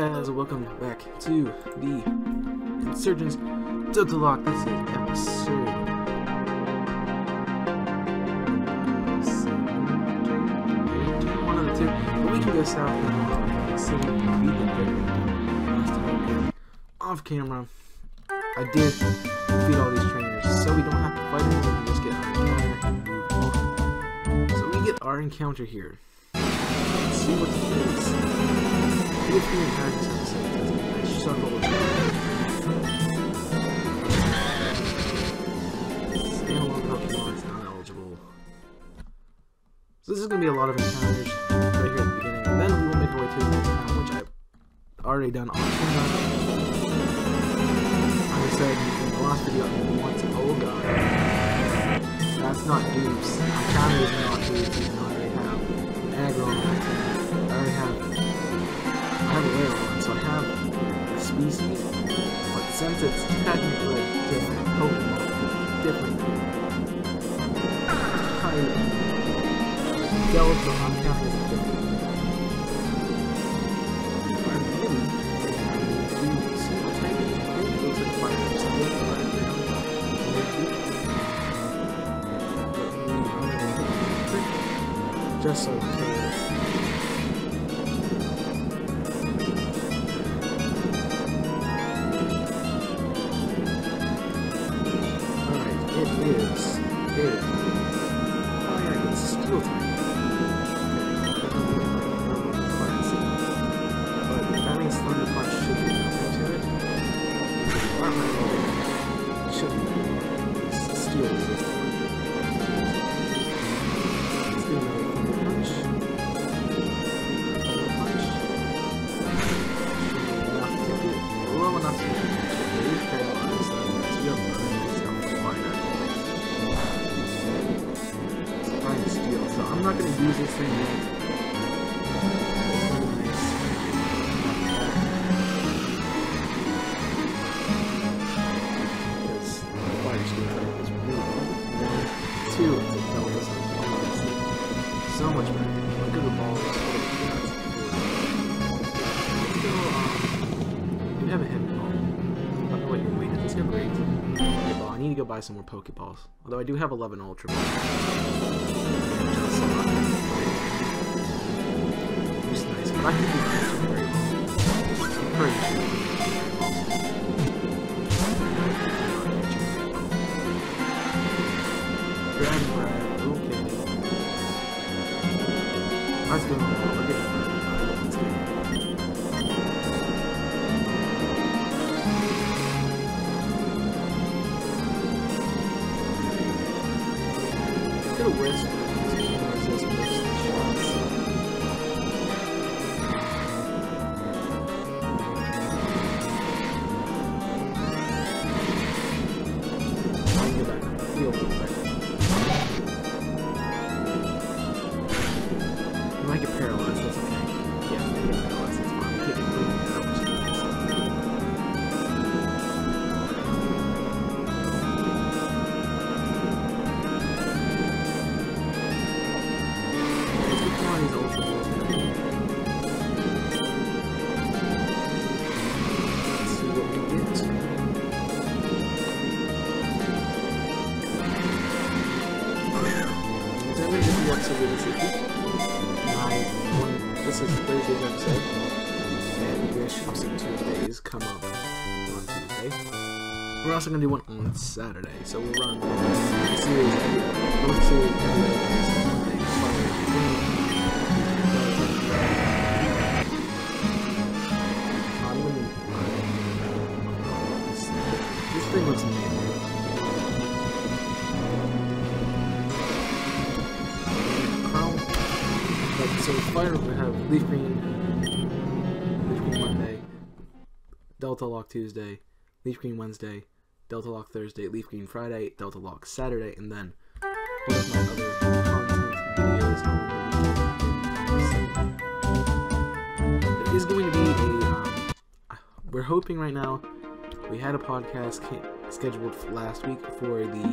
guys, welcome back to the Insurgents Deltalocke. This is episode 1 of the 2. But we can go south and see we beat the last time off camera. I did defeat all these trainers, so we don't have to fight anymore. We just get our encounter and move on. So we get our encounter here. Let's see what this is. If we have this episode, I struggle with standalone Pokemon is not eligible. So this is going to be a lot of encounters right here at the beginning, and then we will make our way to the next town, which I've already done on camera. Like I said in the last video, once, oh god, that's not dupes. Encounter is not dupes, even though I already have aggro on my team. I already have a rare one, so I have a species, but since it's technically different Pokemon, different type, Deltalocke, I'm counting as a different. I really do see what's happening. It looks like fire, just so steel type. But that means Thunder Punch should be nothing to it. It should be steel resistant. Let's do another Thunder Punch. Thunder Punch. Enough to be low enough to be paralyzed. Let's go. Steel, so I'm not going to use this thing yet. It's really nice. Because the fire steel is really good. 2, it's a Delta, so much better. Look at the balls. Let's go, you have a heavy ball. I don't know what your weight is. Let's go great. Pokeball. I need to go buy some more Pokeballs. Although I do have 11 Ultra Balls. I can do that very well. I'm pretty sure. Dragon Breath, okay. That's going well. We're getting better. Let's go. Get a whisk. Resist most shots. You might get paralyzed, that's okay. Yeah, you get paralyzed, that's fine. We can't get moving now, which is nice. Let's get one of these Ultra Balls now. Let's see what we get. So good as it is. This is Thursday's episode, and Wish Hustle Tuesdays come up on Tuesday. We're also going to do one on Saturday, so we'll run the series every day. This thing looks amazing. So fire, we're going to have Leaf Green Monday, Deltalocke Tuesday, Leaf Green Wednesday, Deltalocke Thursday, Leaf Green Friday, Deltalocke Saturday, and then one of my other content videos on the weekend. There is going to be we're hoping right now, we had a podcast scheduled last week for the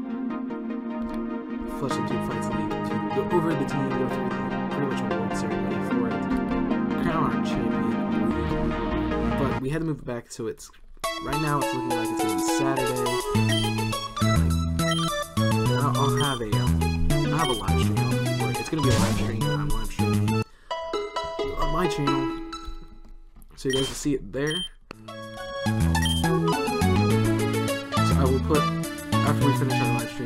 Flesh and Tube Fights League to go over the team, go through the pretty much award ceremony for it, crown our champion of the league. But we had to move it back, so it's right now it's looking like it's gonna be Saturday. I'll have a live stream. It's gonna be a live stream. I'm live streaming on my channel, so you guys will see it there. So I will put, after we finish our live stream,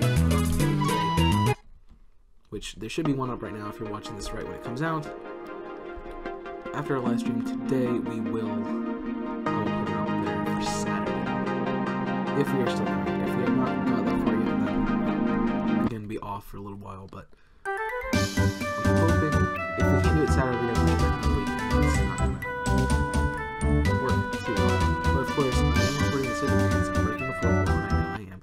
which there should be one up right now if you're watching this right when it comes out. After our live stream today, I will put it up there for Saturday. If we are still going. If we have not got that far yet, then we're going to be off for a little while. But I'm hoping if we can do it Saturday, we don't do it on the weekend. It's not going to work too well. But of course, I am recording this video because I'm breaking the fourth wall. I know I am.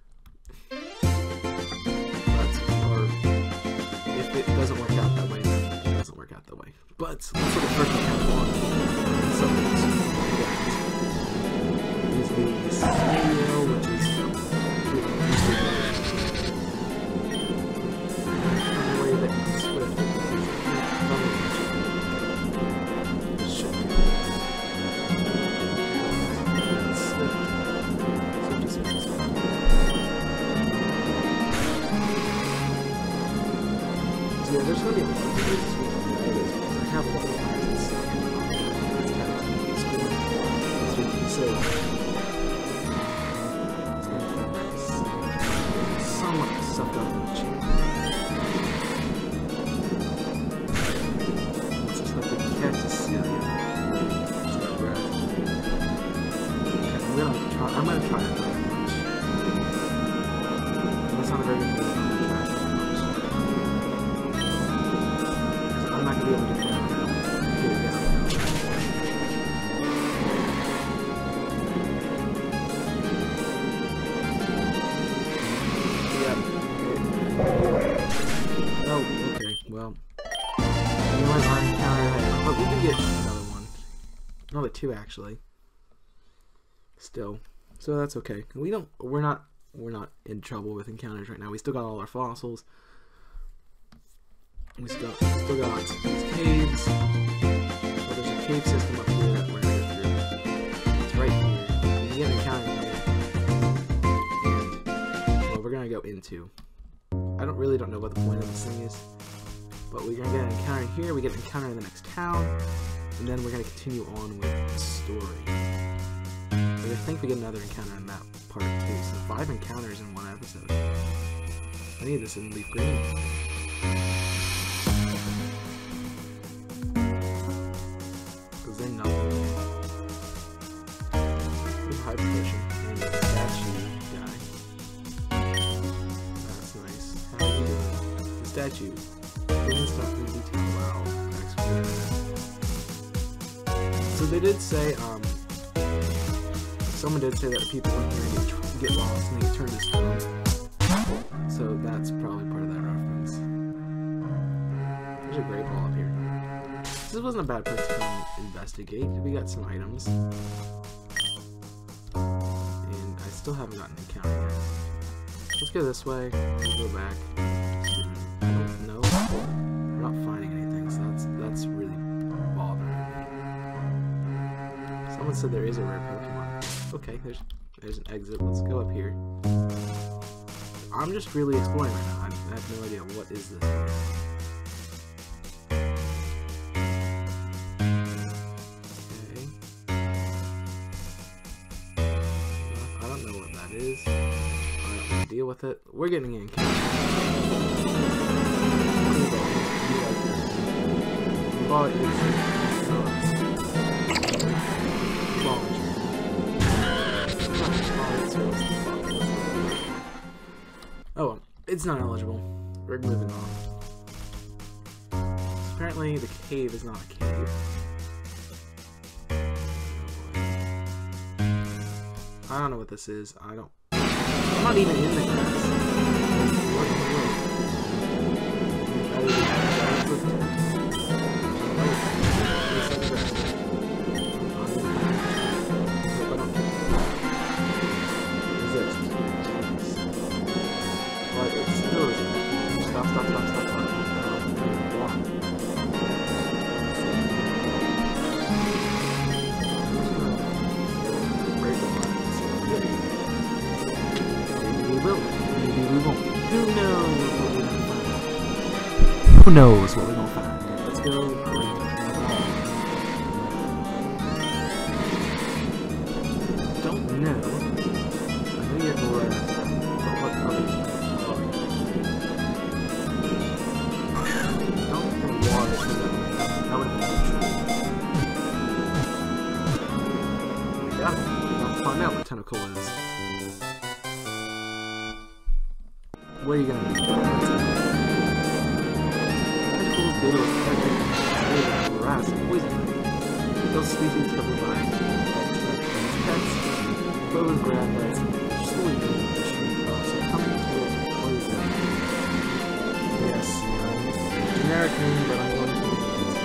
If it doesn't work out that way, then it doesn't work out that way. But let's look at first account one. Is the scenario, which is the way that it's Swift. Yeah, there's going to be a lot of videos this week on the videos because I have a lot of classes coming on school this week, so it's going to be nice. Somewhat sucked up in the channel. Let's just let the cat to Celia. I'm going to try it very much. That's not a very good thing. I'm not going to be able to get it down. Oh, okay, well. You know what, but we can get another one. Another two, actually. Still. So that's okay. We're not in trouble with encounters right now. We still got all our fossils. We still got these caves. Well, there's a cave system up here that we're gonna go through. It's right here. You get an encounter here. And, well, we're gonna go into. I really don't know what the point of this thing is. But we're gonna get an encounter here, we get an encounter in the next town, and then we're gonna continue on with the story. But I think we get another encounter in that part too. So 5 encounters in one episode. I need this in leaf green. Then nothing. Good high position. And the statue guy. That's nice. How are you doing? The statue. Doing stuff in detail. Wow. That's good. So they did say, someone did say that people in here get lost and they turn to stone. So that's probably part of that reference. There's a great ball up here. This wasn't a bad place to come investigate. We got some items. And I still haven't gotten an encounter yet. Let's go this way. We'll go back. I don't know. We're not finding anything, so that's really bothering me. Someone said there is a rare Pokemon. Okay, there's an exit. Let's go up here. I'm just really exploring right now. I have no idea what is this. Deal with it. We're getting in. Oh, it's not eligible. We're moving on. Apparently, the cave is not a cave. I don't know what this is. I'm not even in the grass. What in the world? But it still isn't. Stop. we will. Maybe we won't. Who knows what we're gonna find? Who knows what we're gonna find? Let's go. Don't know. I know you have to learn. But what others are. Don't put water through that. That would have been true. Yeah. Let's find out what tentacle is. What are you gonna do? Tentacles, they will affect harass and poison them. Those species covered by pets, photograph that's slowly being the street so coming to it poison. Yes, generic name, but I'm going to use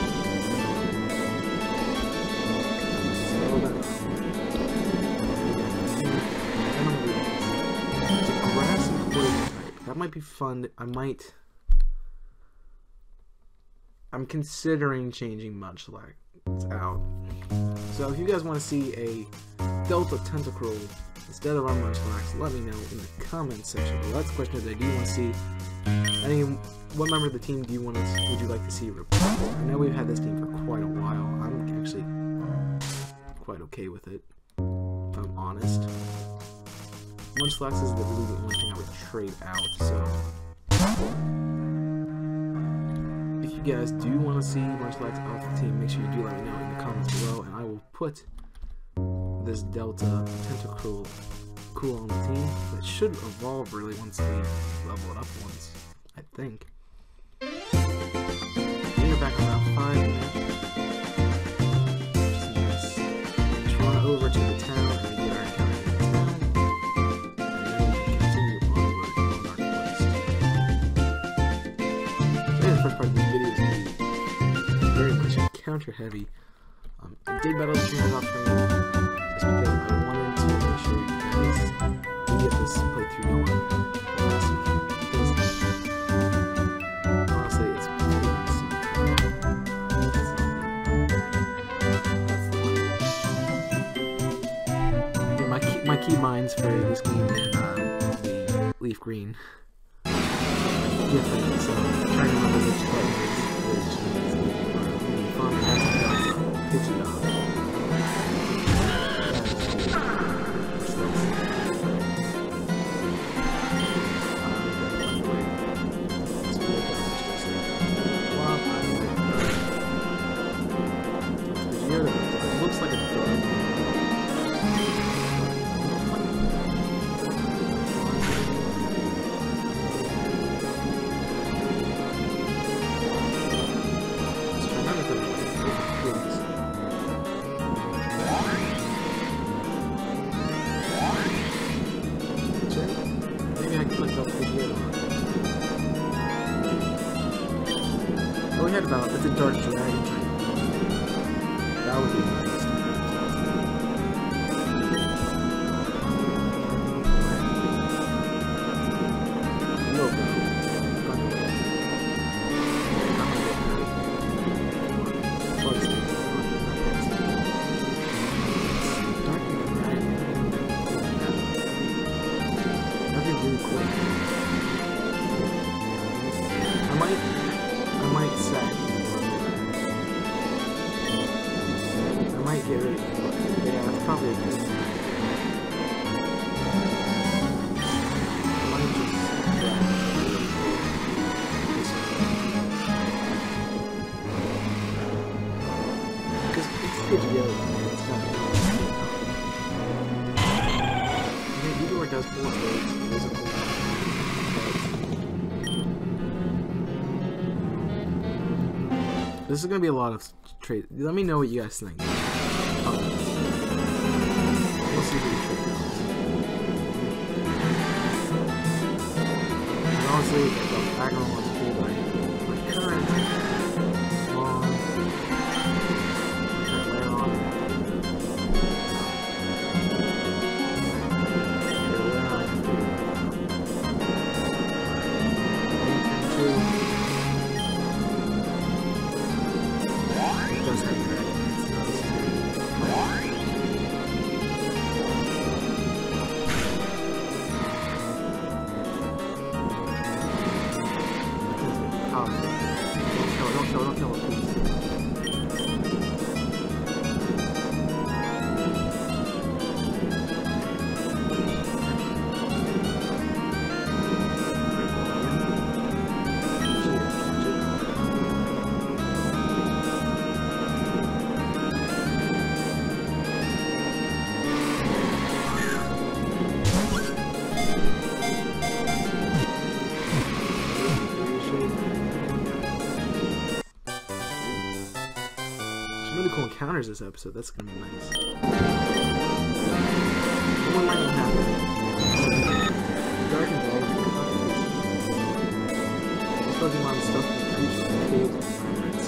that might be fun. I'm considering changing Munchlax out. So if you guys want to see a Delta Tentacruel instead of our Munchlax, let me know in the comments section. Well, that's the question of the day. Do you want to see what member of the team would you like to see REPAY? I know we've had this team for quite a while. I'm actually quite okay with it, if I'm honest. Munchlax is really the only thing I would trade out, so if you guys do want to see Munchlax off the team, make sure you do let me know in the comments below, and I will put this Delta Tentacruel on the team. That should evolve really once we level it up once, I think. We're back on about 5 minutes. Just run over to the town and get our encounter in the town. First part of this video is going to be very much encounter heavy. I did battle the trainers off screen just because I wanted to make sure you guys can get this playthrough going last week. Because honestly, it's pretty easy. Yeah, my key binds for this game and the leaf green. Different, so I'm trying to remember which button is which. Fun has to pitch it off. It looks like a dog. Oh, we had about it's a dark dragon type. That would be nice. No, that'd be really cool. I might say I might get rid of it. Yeah, that's probably a good thing. I might just because it's good to go. It's kind of Igor does 4 raids. It is a cool. This is going to be a lot of trade. Let me know what you guys think. We'll see who we trade out. And honestly, the background one's cool, but my current long layer on. Oh, don't kill it, please. Really cool encounters this episode. That's gonna be nice. What might happen? Dark and Ball. Fuzzy Mom stuff with creatures and caves and environments.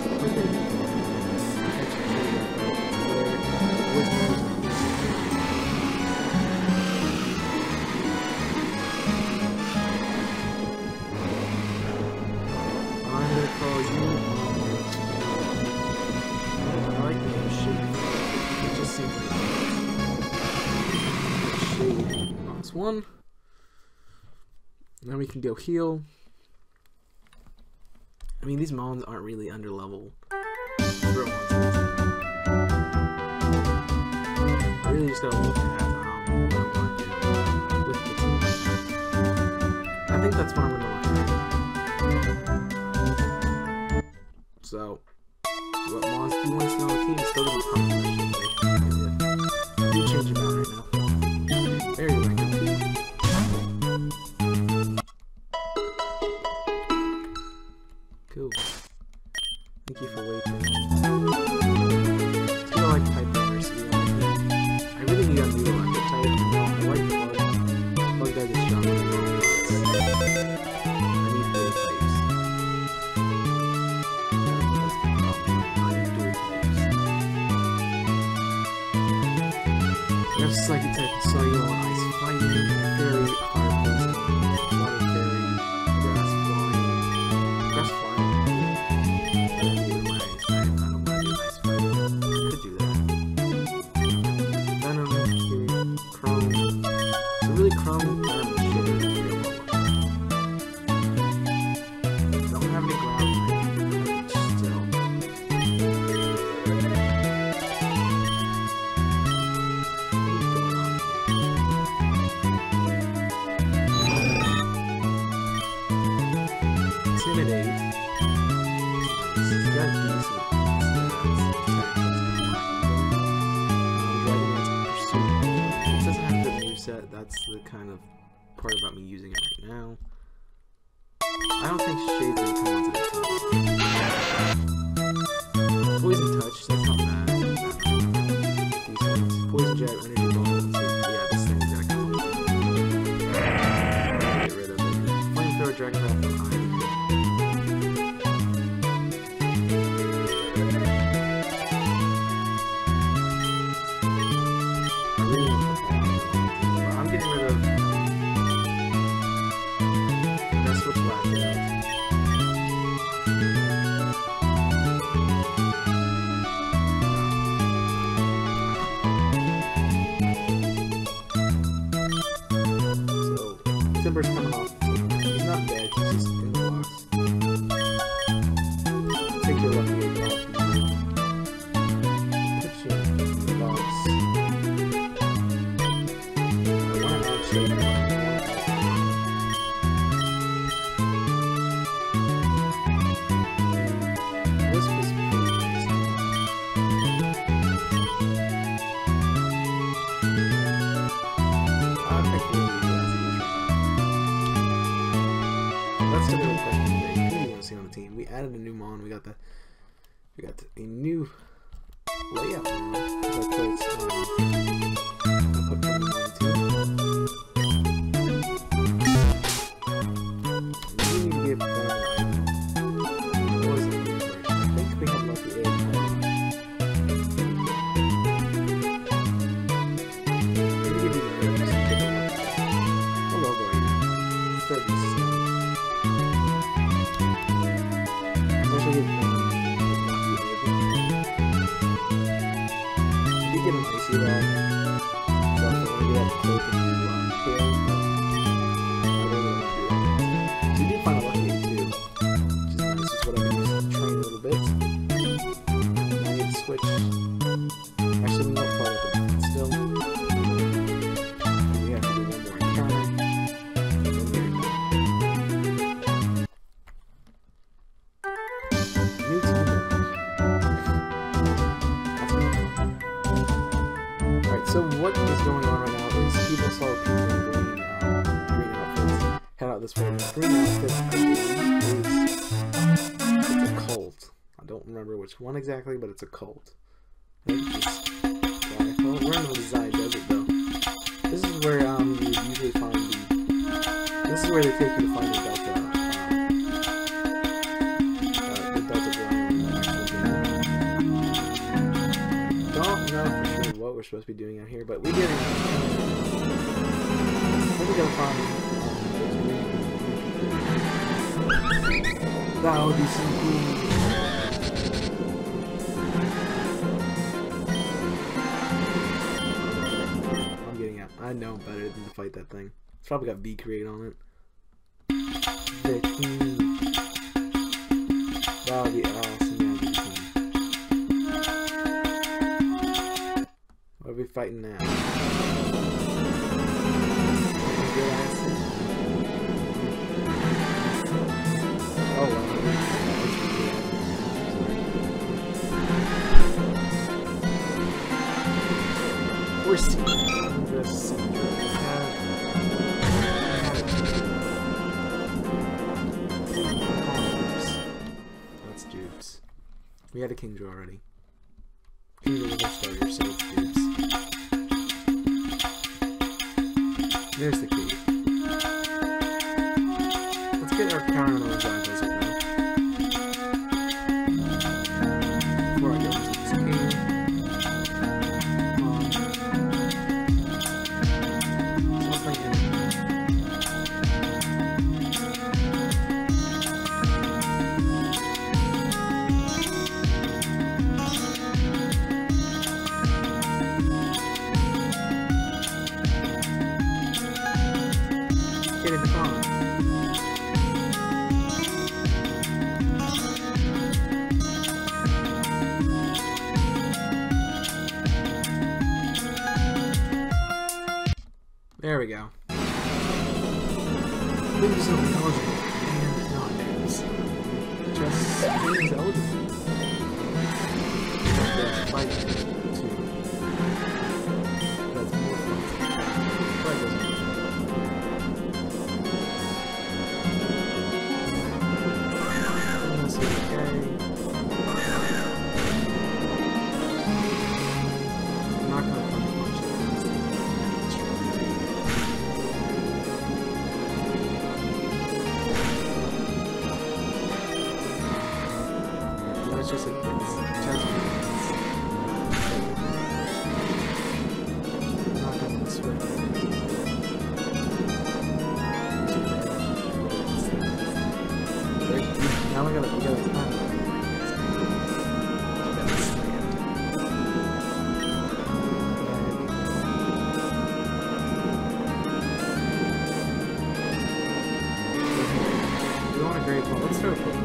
I'm gonna call you. One. Now we can go heal. I mean, these mons aren't really under level. I really just gotta look at what I want to do with the team. I think that's what I'm gonna look at. So, what mons do you want to see on the team? It's still gonna be confirmation. You change them out right now. Very record. Cool. Thank you for waiting. Let's go like type diversity. I really need a new electric type. I like Bug guy is strong. I need dual types. I need dual types. Just like it's type cellular ice fighting, very hard poison, water fairy, grass flying. I don't want to do ice fighting. Could do that. Venom, Fury, Chrome. So really Chrome, Venom, and Shiver is real well. Don't have any ground still. Intimidate. He's got decent stats. Dragon Lance Pursuit. It doesn't have a good moveset. That's the kind of part about me using it right now. I don't think Shade's gonna come onto the team. Poison Touch, that's not bad. Decent. Poison Jab, Energy Ball. So, yeah, this thing's gonna come on the team. Get rid of it. Flamethrower, Dragon Breath, and Ivy. I'm getting rid of. I'm gonna switch left. So, Timber's coming off. He's not dead, he's just in the box. Take your lucky egg off. Put you in the box. I want to add Shade. Wisp is pretty nice. I think we'll leave it as it is right now. That's the real question today. Who do you want to see on the team? We added a new mon. We got a new layout now. I'll put them on the team. We need to get better. What was it? I think we have lucky egg. Let me give you the names. What logo are you? Third system. I'm actually getting lucky egg. If you get almost all the people in green outfits head out this way. Green outfits, I believe, it's a cult. I don't remember which one exactly, but it's a cult. Well, we're in the Zai Desert though. This is where you usually find the. This is where they take you to find the Delta. The Delta Blind in the actual game. Don't know for sure what we're supposed to be doing out here, but we did it. What we gotta find? That would be so cool. I know better than to fight that thing. It's probably got B create on it. Vicky. That would be awesome. What are we fighting now? Oh wow. We're seeing this. That's dupes. We had a King Draw already. King Draw was our starter, so it's dupes. There's the key. Let's get our counter on those rivals right now. Before I go into this key. There we go. Things are eligible and not eggs. Just things eligible. That's fight 2. That's more fun. Fight doesn't matter. That's okay. I'm not gonna punch it. It's just a chance of not going this way. Now we gotta climb. We want a great one. Let's start with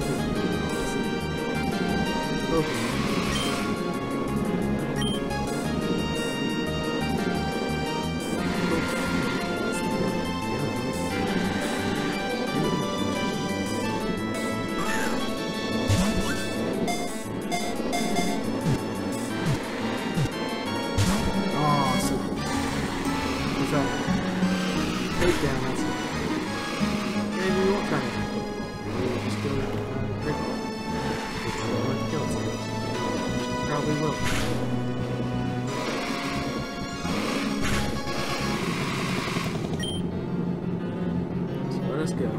Let's go to our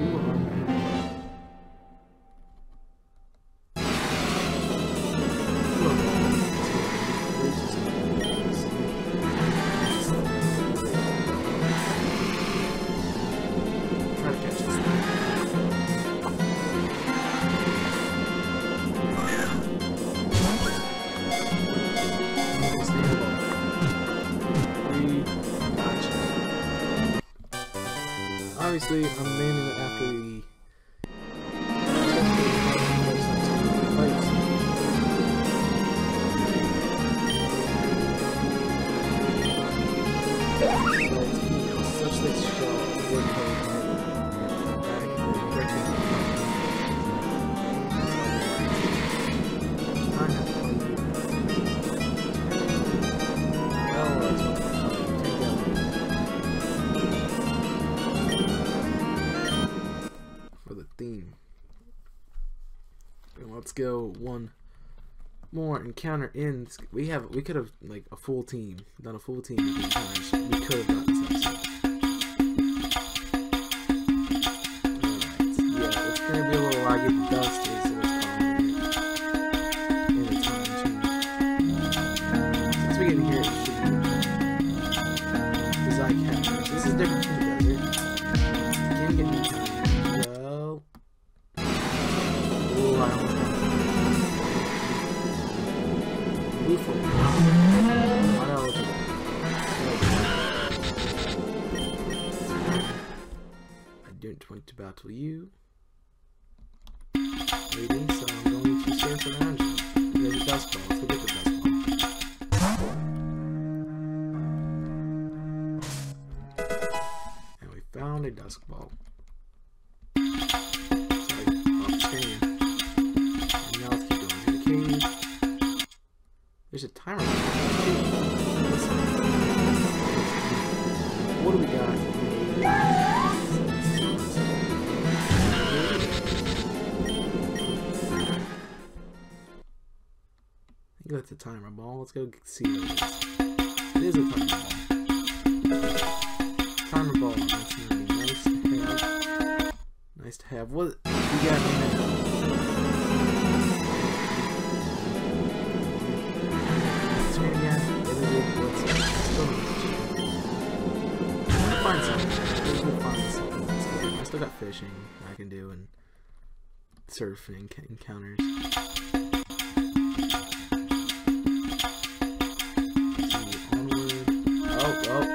try to catch this thing. Obviously, I'm naming it after the such things shall work theme. And let's go one more encounter in. We could have like a full team, done a full team of encounters. We could have done this episode. Alright, yeah, it's gonna be a little laggy. Dust is what's calling it. In a time change. Since we get in here, it should be design cameras. This is different from the desert. Can't get any cameras. Well, oh, I almost got it. Blue for I don't want to battle you. Maybe, so I'm going to surf around you. There's a dust ball. Let's go get the dust ball. And we found a dust ball. Sorry, off screen. And now let's keep going to the cave. There's a timer. What do we got? I think that's a timer ball. Let's go see what it is. It is a timer ball. Timer ball. That's gonna be nice to have. Nice to have. What we got in there? Find something. I still got fishing I can do and surfing encounters. Oh.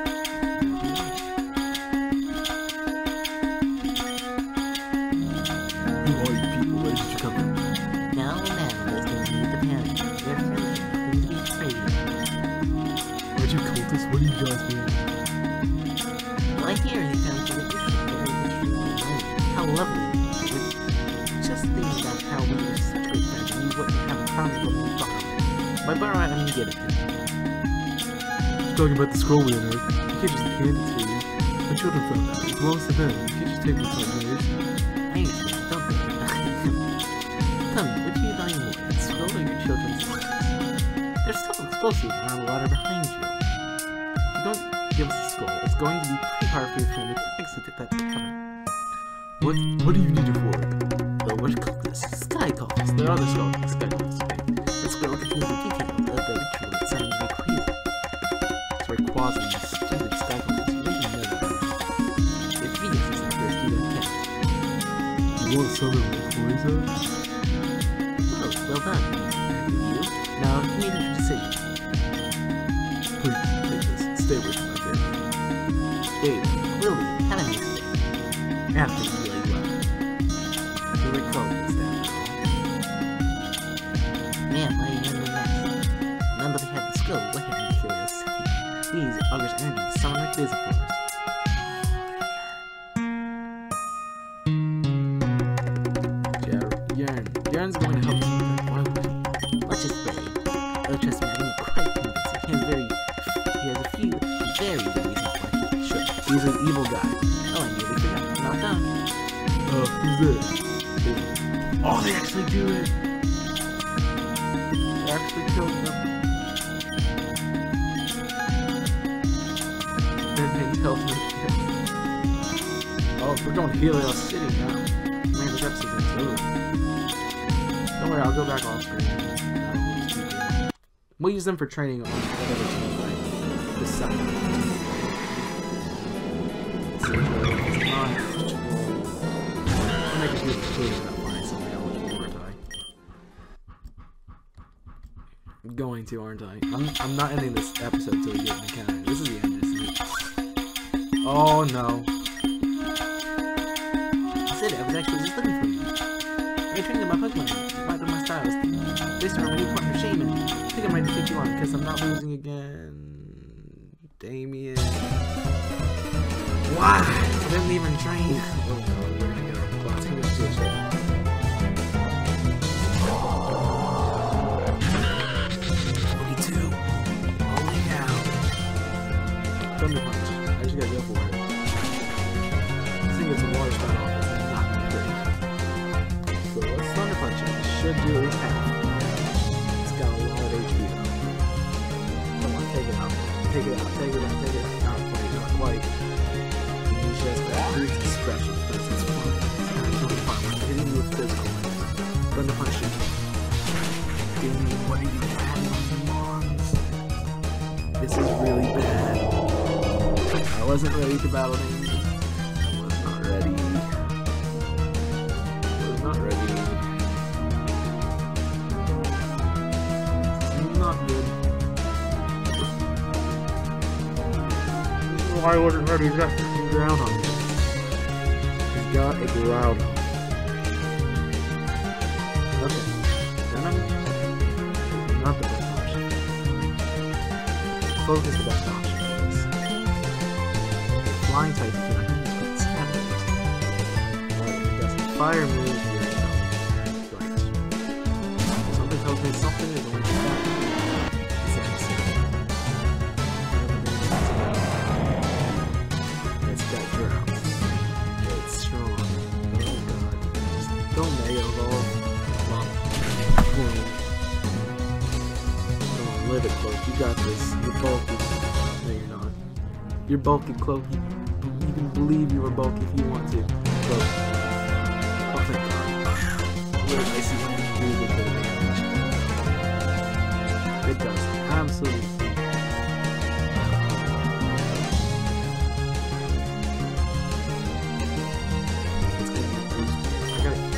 Who are you people? Where did you come from? Now there's going to be the panic. They're friendly. Please be afraid. Aren't you cultists? What are you guys doing? Well, I hear you found the how lovely. Just think about how we were such great friends and you wouldn't have a problem when we thought. By borrow, I mean get it. Talking about the scroll we unearthed. You can't just hand it to you. My children found that. It belongs to them. You can't just take it from yours. I understand. Don't think about it. Tell me, what do you value more? The scroll or your children's lives? There's stuff explosive around the ladder behind you. If you don't give us the scroll, it's going to be pretty hard for your family to exit that cavern. What do you need it for? Well, what call this? Sky calls. There are other sky calls. The scroll contains the details of the ritual that sounds like crazy. It's Rayquaza and stupid sky calls. You really know that. If Venus is the first to do that, You want some of Rayquaza? oh, well done. You? Now, you made a decision. Please, take this. Stay away from my family. Dave, Lily, have a nice day. After you lay well. You were cold this down. Man, why are you under next? Nobody had the skill. What have you curiosity? These augurs energy summon like laser force. Yarn's going to help you with that. Why would he? Let's just play. Oh, trust me, I think quite convincing. He has a few very good reasons why he should. He's an evil guy. Oh, I nearly forgot. Not done. Who's this? Oh, they actually do it! They actually killed them. Then they tell me. Oh, we're going to Helios City now. Man, this episode's over. Don't worry, I'll go back off screen. We'll use them for training on whatever team like this side. I'll make a beautiful clue about finding something eligible, aren't I? I'm going to, aren't I? I'm not ending this episode till we get an encounter. This is the end, isn't it? Oh no. I said it, I was actually just looking for you. I trained in my Pokemon, right on my styles. Based on my new partner, Shaman. I think I might take you on because I'm not losing again. Damien. Why? I didn't even train. Oh no, where'd you go? Well, it's gonna switch it. 22. Holy cow. Thunder Punch. I just gotta go for it. I think it's a water style offense. It's not gonna be great. should do at least half. It's got a lot of HP though. Come on, take it out. Take it out, take it out, take it out. Not quite, not quite. And you just got to use special defense. It's fine. It's actually fine. I'm hitting you with physical moves. Going to punish you. Dude, what are you adding on the mons? This is really bad. I wasn't ready to battle him. I was not ready. I was not ready. This is not good. This is why I wasn't ready. He's got freaking Groudon. He's got a Groudon. Okay. Venom? Not the best option. Close is the best option. Flying type, you can use with Alright, got some fire moves right now. Right. Something tells me something is going to happen. It's got drought. It's strong. Oh god. Just don't Mega Evolve. Come on, live it, Cloak. You got this. You're bulky. No, you're not. You're bulky, Cloak. You can believe you were bulky if you want to. Cloak. Oh my god. What if I see something really good damage? It does. Absolutely. It's gonna be boosted. I got it.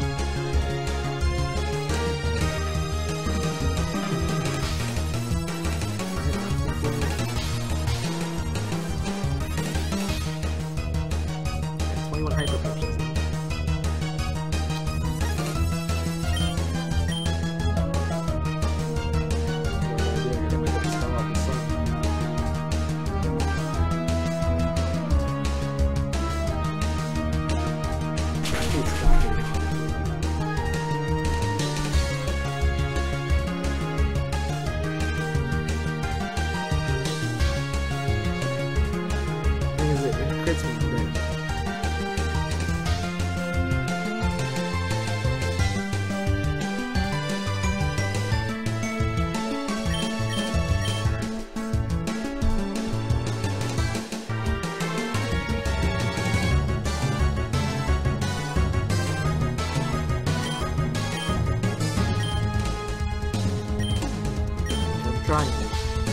Trying to.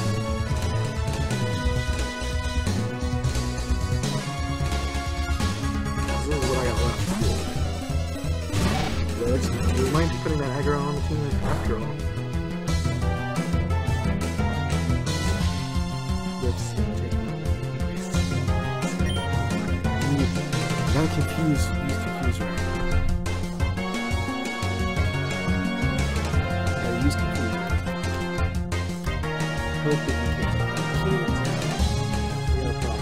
This is what I got left. We might be putting that aggro on the team after all. Let's take I gotta use confuse right now. Gotta use confuse. Hope that you can't. We have a problem.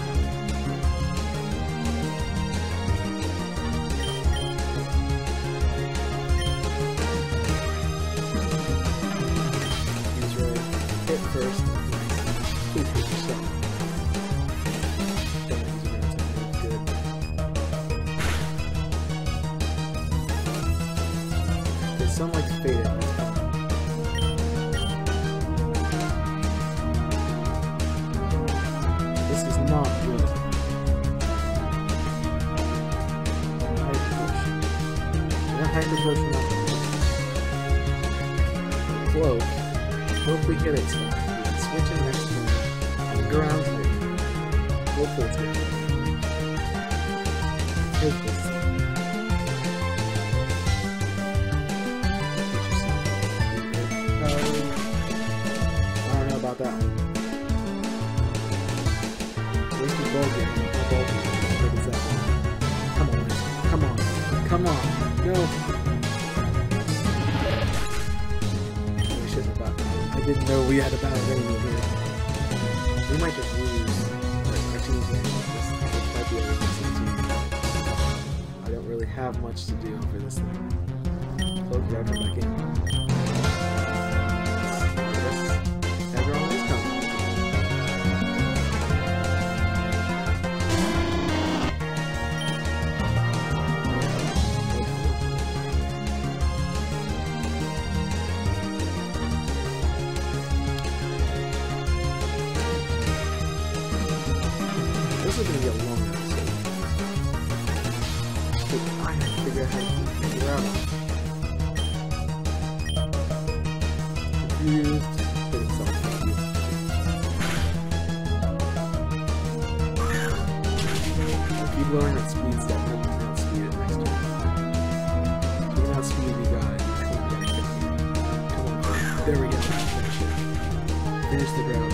He's ready. Hit first. Please hit yourself. Don't use your attack. Good. It sounds like faded. Not good. Hyper potion. Not hyper potion. Cloak. Hope we get it. So we can switch it next turn. On ground type. Hopefully it's good. Take this. I don't know about that one. Come on, come on, come on, no! We shouldn't have battled. I didn't know we had a battle anyway here. We might just lose. Actually, this might be a team. I don't really have much to do for this thing. Cloak, you gotta come back in. Everyone is coming. I have to figure out how to figure out. Confused. Hit itself. I'll keep lowering at speeds that will outspeed it next turn. So we can outspeed the guy. Come on, there we go. Finish it. Finish the ground.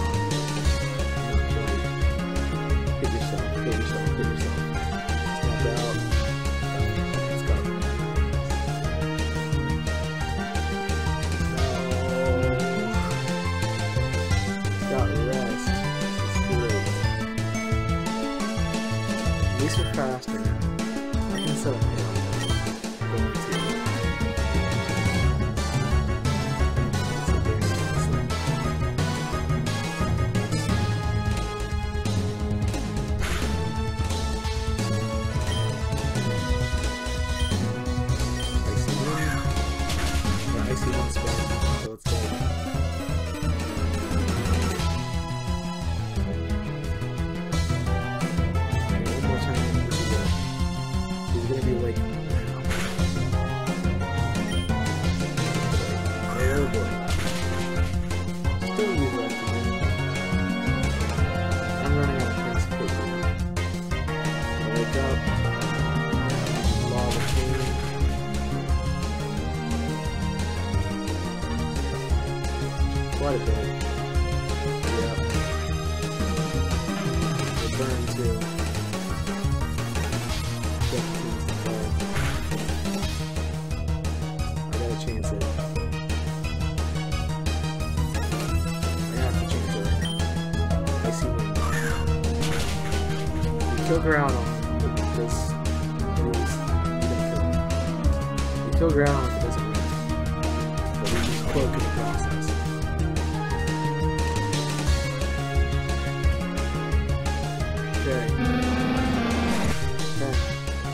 Hit yourself. Hit yourself. Hit yourself. Snap out. Let's go. Got rest. This is great. These are faster now. I can set up here. Going to. I see one spell, so let's go. One more time, this is it. He's gonna be like, oh boy. Still use that again. I'm running out of things quickly. Wake up. Lava chain. Quite a bit. Yeah. It burned too. I gotta chance it. I have to chance it right now. I see wind. You kill ground on this. You kill ground on it doesn't win. But we just cloak in the process. Okay. Okay.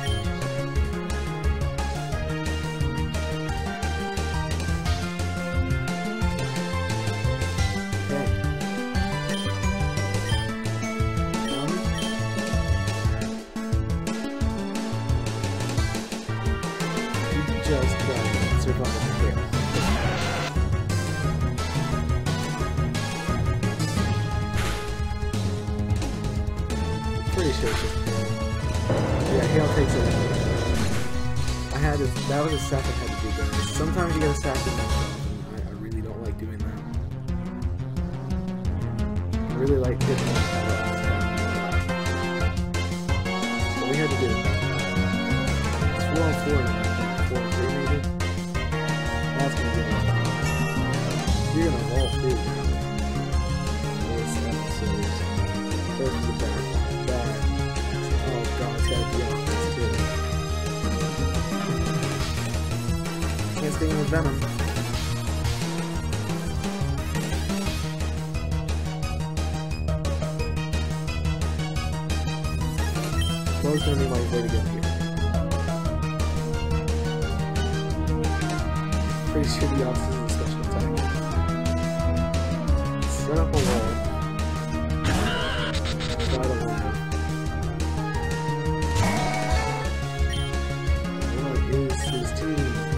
You just survive the chaos. Pretty sure it's just yeah, hail takes it. I had this, that was a sack I had to do guys. Sometimes you gotta sack it myself, and I really don't like doing that. I really like hitting that. What we had to do. It's 4 on 4 now. 4 on 3 maybe. That's gonna be a lot of fun. You're gonna roll through now. This episode. First is the back. Oh god, it's gotta be on this too. Can't stay in with Venom. Flow's gonna be my way to go here. Pretty sure the opposite is a special attack. Set up a wall. Try to win. His team.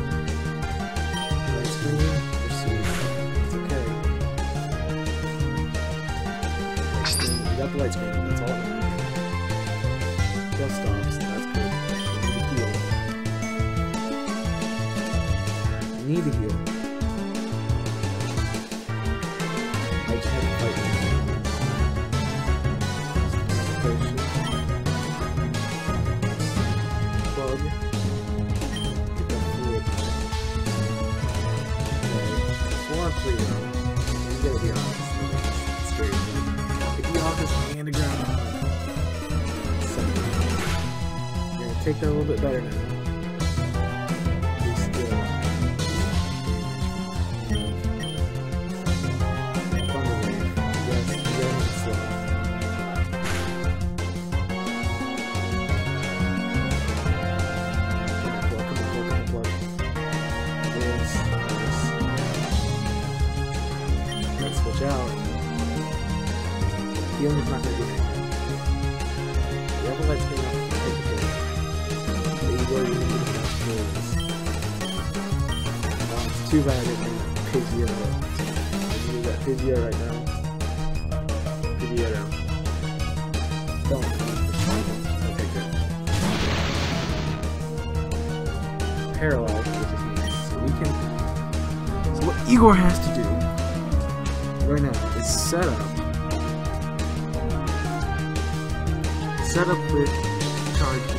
Light screen, pursue. It's okay. Light screen. You got the light screen, that's all that matters. Death stops, that's good. You need to heal. I just had to fight him. Potion. Bug. Please, you gotta be honest. It's scary. If you office and a ground, you're gonna take that a little bit better now. Be still. Thunder wave. Yes, you gotta make it slow. Come on, plug. Yes. Switch out. Healing's not gonna do anything. The other light's going off. They Too bad I didn't bring that Pidgeotto. Can you do that Pidgeotto right now? Pidgeotto. Don't. Okay, good. Paralyzed, which is nice. So we can. So what Igor has to do right now is set up with charging.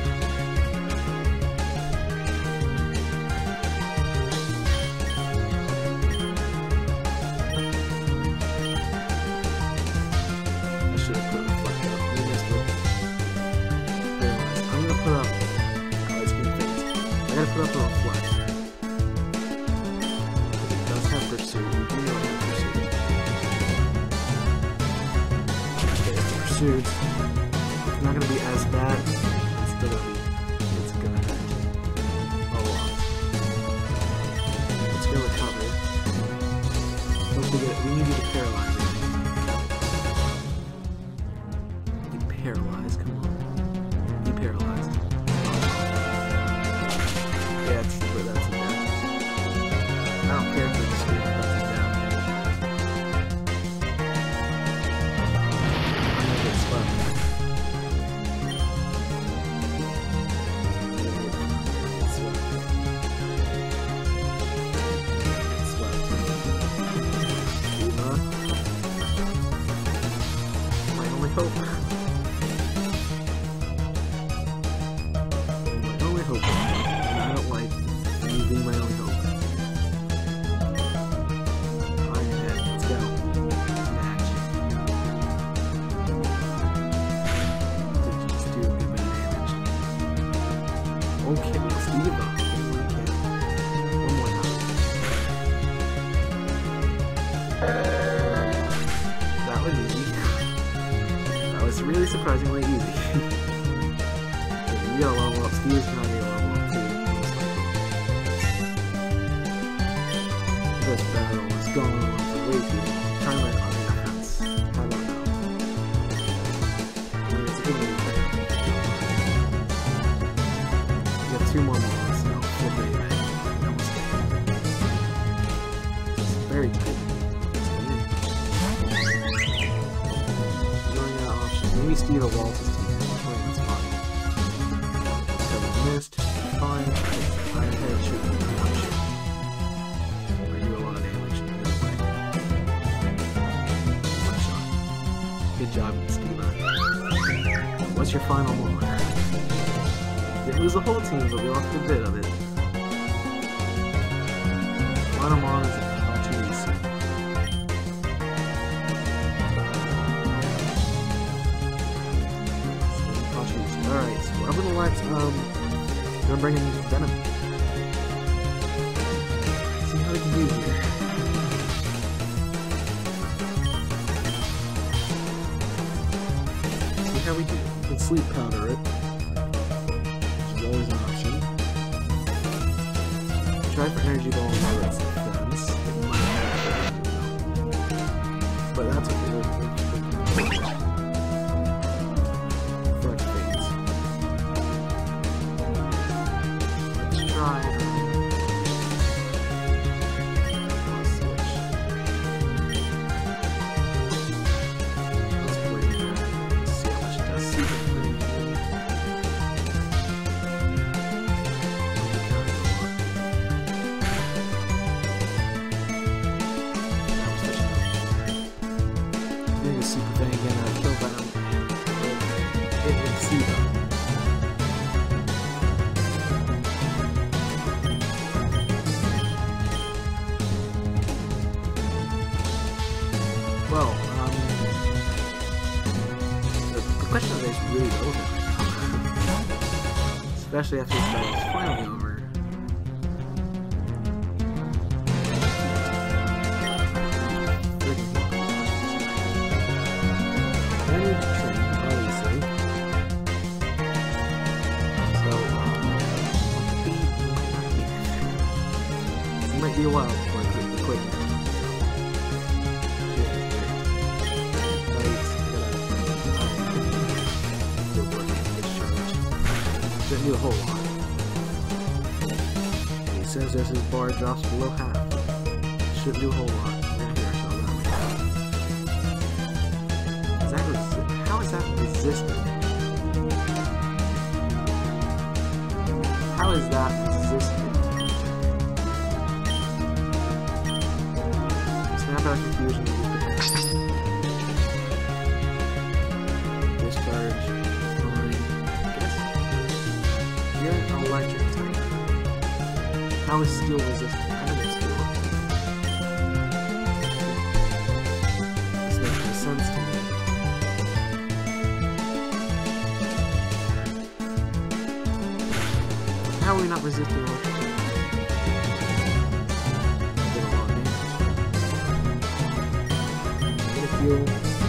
Pursued. It's not gonna be as bad. It's still gonna be. It's gonna hurt a lot. Let's go recover. Don't forget, we need you to paralyze it. Be paralyzed. Come on. Be paralyzed. Yeah, that's a death. I don't care if it's screwed up. That's a death. Okay, let's do the box. One more time. That was easy. That was really surprisingly easy. You gotta level up. Steve's gonna get level up too. This battle is going on for way too long. Trying to let on the offense. How about now? I mean, it's a good move. Two more moments, no, it's very good. Running out of options. Maybe Steve or Walt's team. That's fine. So we missed. Fine. Iron Head should be one shot. I do a lot of damage. One shot. Good job, Steve. What's your final moment? Didn't lose the whole team, but we lost a bit of it. Final mon is Pachirisu. Alright, so I'm gonna bring in Venom. See how we can do here. See how we do. We can sleep powder it. Always an option. Try for energy ball and that's defense. But that's okay. Flex phase. Let's try. Switch. Let's play that. See how much it does. Well, the question of this is really over. Especially after this battle is finally over. Be a while before I click the equipment. Didn't do a whole lot. It says as his bar drops below half. Shouldn't do a whole lot. We're gonna hear ourselves out. How is that resistant? How is that resistant? Snap out of confusion. Discharge. Fine. You're an electric type. How is steel resistant? I don't know steel. This makes no sense to me. How are we not resisting electric? Fuel.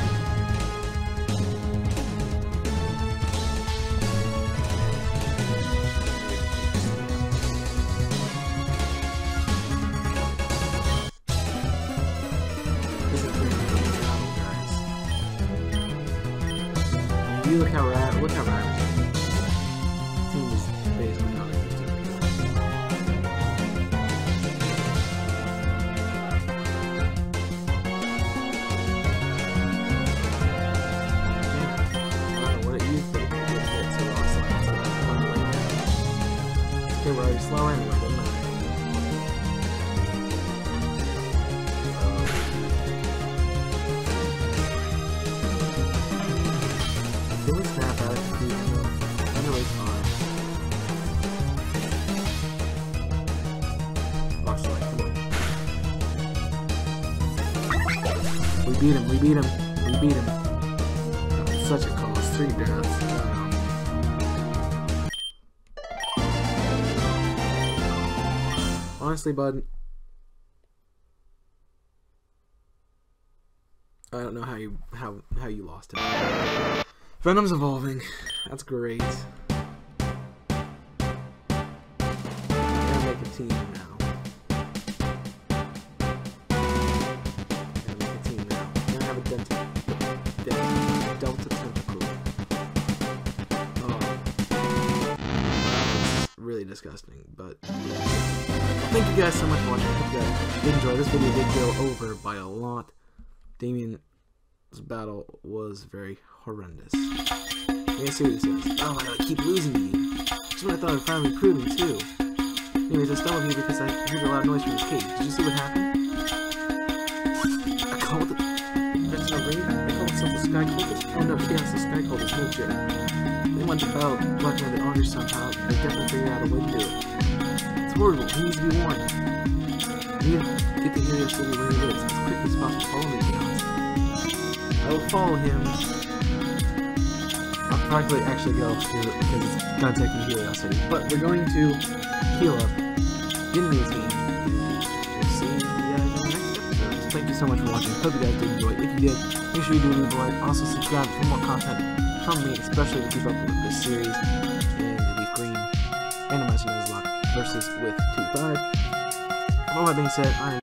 Look how rad. Look how rad. Team is basically not interested. Okay, we're already slow anyway, doesn't matter. Can we snap out of confusion? I'm really fine. Lost light, come on. We beat him, we beat him, we beat him. Such a cost, 3 deaths. Honestly, bud, I don't know how you lost it. Venom's evolving. That's great. Gotta make a team now. Gotta make a team now. Gonna have a Delta tentacle. Oh, it's really disgusting, but. Thank you guys so much for watching. I hope you guys did enjoy. This video did go over by a lot. Damien's battle was very horrendous. Let's see what this is. Oh my god, I keep losing to you. Just when I thought I'd finally prove him too. Anyways, I stumbled you because I heard a loud noise from his cage. Did you see what happened? I called it. That's no raid. I called myself the Sky Cultist. Oh no, yes, the Sky Cultist. No shit. They went to battle, blocking out the honor somehow. They definitely figured out a way to do it. Horrible. He needs to be warned. We need to get to Helios City where he lives as quickly as possible. Follow me, guys. I will follow him. I'll probably actually go to it because it's gonna take me to Helios City. But we're going to heal up. Get in the team. We'll see you guys in the next episode. Thank you so much for watching. Hope you guys did enjoy. If you did, make sure you do leave a like. Also subscribe for more content from me, especially to keep up with this series and the Leaf Green randomized Deltalocke versus with 2-5. All that being said,